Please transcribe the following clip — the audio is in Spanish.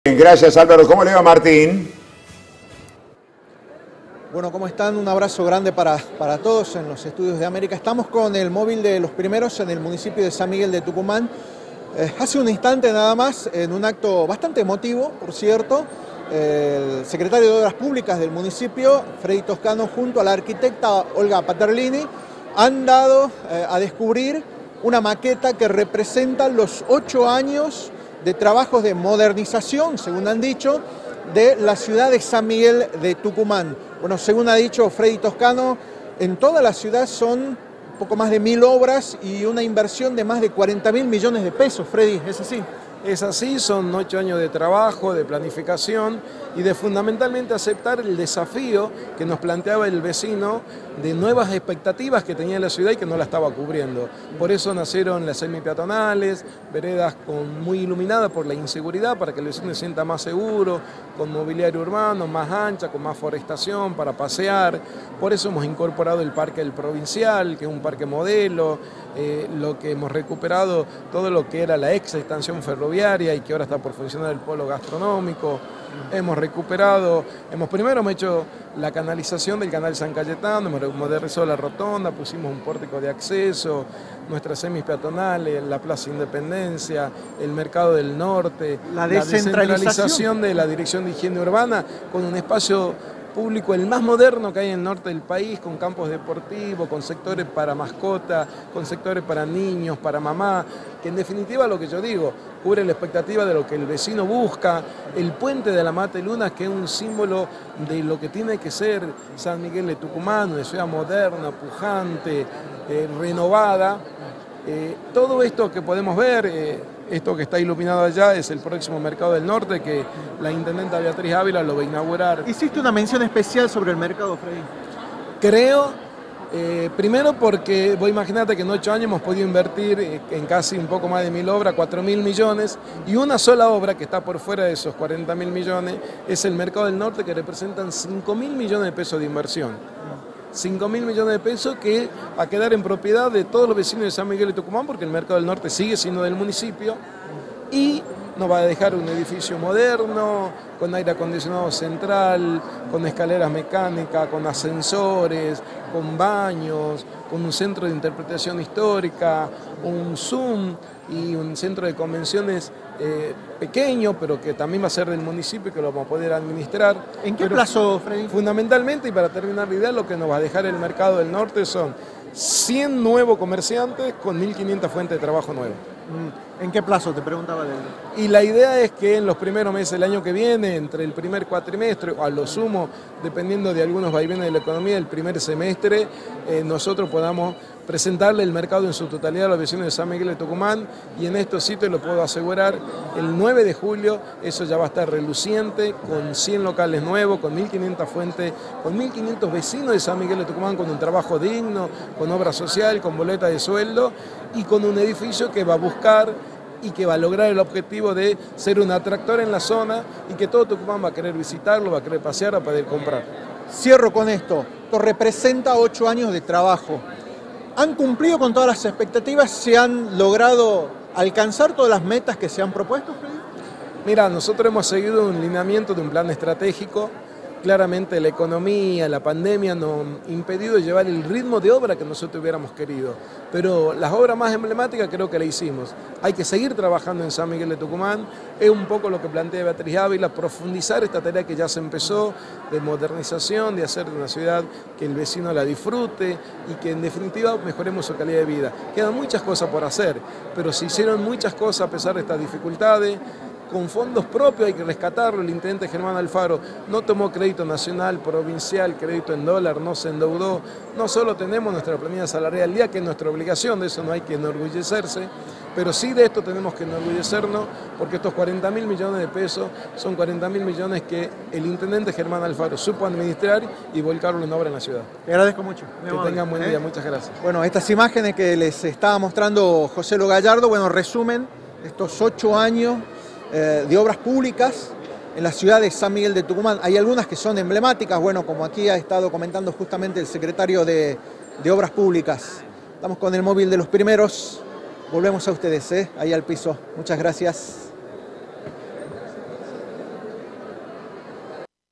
Bien, gracias Álvaro. ¿Cómo le va Martín? Bueno, ¿cómo están? Un abrazo grande para todos en los estudios de América. Estamos con el móvil de los primeros en el municipio de San Miguel de Tucumán. Hace un instante nada más, en un acto bastante emotivo, por cierto, el secretario de Obras Públicas del municipio, Freddy Toscano, junto a la arquitecta Olga Paterlini, han dado a descubrir una maqueta que representa los 8 años de trabajos de modernización, según han dicho, de la ciudad de San Miguel de Tucumán. Bueno, según ha dicho Freddy Toscano, en toda la ciudad son un poco más de 1000 obras y una inversión de más de 40.000 millones de pesos. Freddy, ¿es así? Es así, son 8 años de trabajo, de planificación y de fundamentalmente aceptar el desafío que nos planteaba el vecino de nuevas expectativas que tenía la ciudad y que no la estaba cubriendo. Por eso nacieron las semipeatonales, veredas muy iluminadas por la inseguridad para que el vecino se sienta más seguro, con mobiliario urbano, más ancha, con más forestación para pasear. Por eso hemos incorporado el Parque del Provincial, que es un parque modelo, lo que hemos recuperado todo lo que era la ex estación ferroviaria y que ahora está por funcionar el polo gastronómico. Hemos recuperado, primero hemos hecho la canalización del canal San Cayetano, hemos modernizado la rotonda, pusimos un pórtico de acceso, nuestras semis peatonales, la Plaza Independencia, el Mercado del Norte, la descentralización de la Dirección de Higiene Urbana con un espacio público el más moderno que hay en el norte del país, con campos deportivos, con sectores para mascotas, con sectores para niños, para mamá, que en definitiva lo que yo digo, cubre la expectativa de lo que el vecino busca, el puente de la Mateluna, que es un símbolo de lo que tiene que ser San Miguel de Tucumán, una ciudad moderna, pujante, renovada. Todo esto que podemos ver, esto que está iluminado allá es el próximo Mercado del Norte que la intendenta Beatriz Ávila lo va a inaugurar. ¿Hiciste una mención especial sobre el mercado, Freddy? Creo, primero porque vos imaginate que en 8 años hemos podido invertir en casi un poco más de 1000 obras, 4.000 millones, y una sola obra que está por fuera de esos 40.000 millones es el Mercado del Norte, que representan 5.000 millones de pesos de inversión. 5.000 millones de pesos que va a quedar en propiedad de todos los vecinos de San Miguel de Tucumán, porque el Mercado del Norte sigue siendo del municipio y nos va a dejar un edificio moderno, con aire acondicionado central, con escaleras mecánicas, con ascensores, con baños, con un centro de interpretación histórica, un Zoom y un centro de convenciones pequeño, pero que también va a ser del municipio y que lo vamos a poder administrar. ¿En qué plazo, Freddy? Fundamentalmente, y para terminar la idea, lo que nos va a dejar el Mercado del Norte son 100 nuevos comerciantes con 1.500 fuentes de trabajo nuevas. ¿En qué plazo? Te preguntaba. Y la idea es que en los primeros meses del año que viene, entre el primer cuatrimestre, o a lo sumo, dependiendo de algunos vaivenes de la economía, el primer semestre, nosotros podamos presentarle el mercado en su totalidad a los vecinos de San Miguel de Tucumán, y en estos sitios lo puedo asegurar, el 9 de julio eso ya va a estar reluciente, con 100 locales nuevos, con 1.500 fuentes, con 1.500 vecinos de San Miguel de Tucumán con un trabajo digno, con obra social, con boleta de sueldo y con un edificio que va a buscar y que va a lograr el objetivo de ser un atractor en la zona y que todo Tucumán va a querer visitarlo, va a querer pasear, va a poder comprar. Cierro con esto. Esto representa 8 años de trabajo. ¿Han cumplido con todas las expectativas? ¿Se han logrado alcanzar todas las metas que se han propuesto, Freddy? Mira, nosotros hemos seguido un lineamiento de un plan estratégico. Claramente la economía, la pandemia nos ha impedido llevar el ritmo de obra que nosotros hubiéramos querido. Pero las obras más emblemáticas creo que la hicimos. Hay que seguir trabajando en San Miguel de Tucumán. Es un poco lo que plantea Beatriz Ávila, profundizar esta tarea que ya se empezó de modernización, de hacer de una ciudad que el vecino la disfrute y que en definitiva mejoremos su calidad de vida. Quedan muchas cosas por hacer, pero se hicieron muchas cosas a pesar de estas dificultades. Con fondos propios hay que rescatarlo. El intendente Germán Alfaro no tomó crédito nacional, provincial, crédito en dólar, no se endeudó. No solo tenemos nuestra planilla salarial al día, que es nuestra obligación, de eso no hay que enorgullecerse, pero sí de esto tenemos que enorgullecernos, porque estos 40.000 millones de pesos son 40.000 millones que el intendente Germán Alfaro supo administrar y volcarlo en obra en la ciudad. Te agradezco mucho. Que tengan buen día, muchas gracias. Bueno, estas imágenes que les estaba mostrando José Lo Gallardo, bueno, resumen estos 8 años de obras públicas en la ciudad de San Miguel de Tucumán. Hay algunas que son emblemáticas, bueno, como aquí ha estado comentando justamente el secretario de Obras Públicas. Estamos con el móvil de los primeros. Volvemos a ustedes, ahí al piso. Muchas gracias.